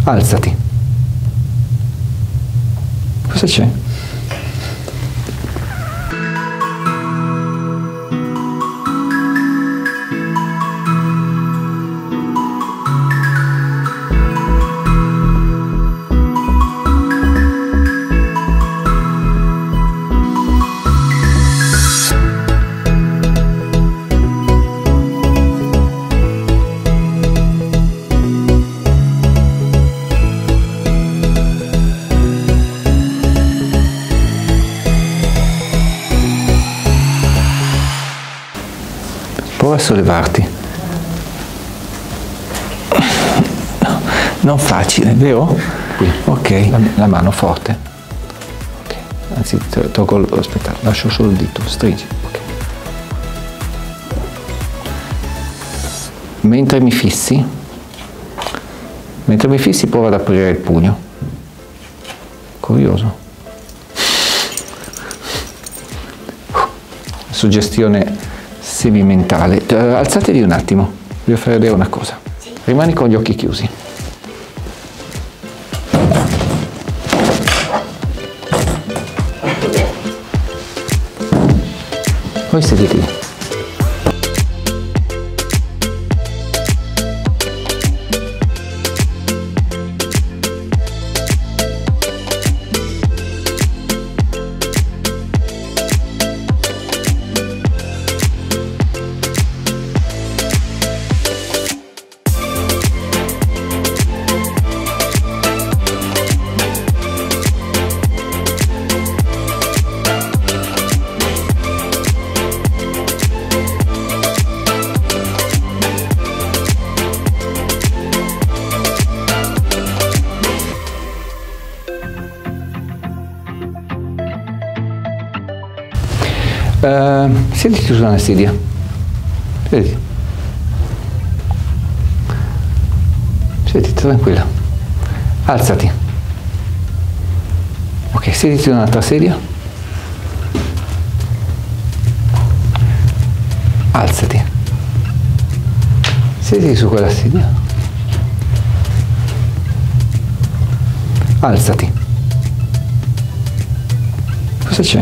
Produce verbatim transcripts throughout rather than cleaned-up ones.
Alzati. Cosa c'è? Prova a sollevarti. Non facile, vero? Qui. Ok, la, la mano forte. Okay. Anzi, tolgo, aspetta, lascio solo il dito, stringi. Okay. Mentre mi fissi, mentre mi fissi prova ad aprire il pugno. Curioso. Suggestione semimentale. Uh, alzatevi un attimo, vi devo fare vedere una cosa. Sì. Rimani con gli occhi chiusi. Poi sedetevi. Uh, siediti su una sedia. Siediti. Siediti, tranquilla. Alzati. Ok, siediti su un'altra sedia. Alzati. Siediti su quella sedia. Alzati. Cosa c'è?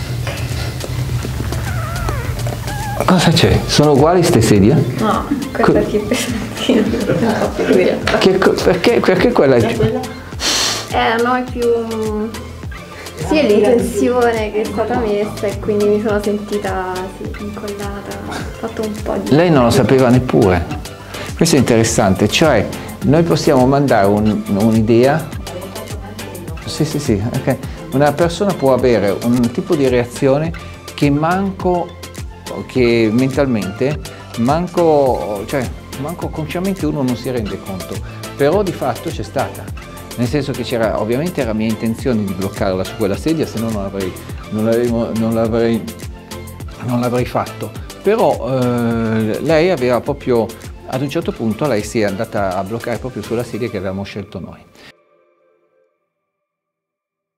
Cosa c'è? Sono uguali ste sedie? No, questa è più pesantina, un po' più dura. Che, perché, perché quella è più... Eh, no, è più... Sì, è l'intenzione che è stata messa e quindi mi sono sentita sì, incollata, ho fatto un po' di... Lei non lo sapeva neppure. Questo è interessante, cioè noi possiamo mandare un'idea... Sì, sì, sì, okay. Una persona può avere un tipo di reazione che manco... che mentalmente manco, cioè, manco consciamente uno non si rende conto, però di fatto c'è stata, nel senso che c'era, ovviamente era mia intenzione di bloccarla su quella sedia, se no non l'avrei non non l'avrei non l'avrei fatto, però eh, lei aveva proprio, ad un certo punto lei si è andata a bloccare proprio sulla sedia che avevamo scelto noi.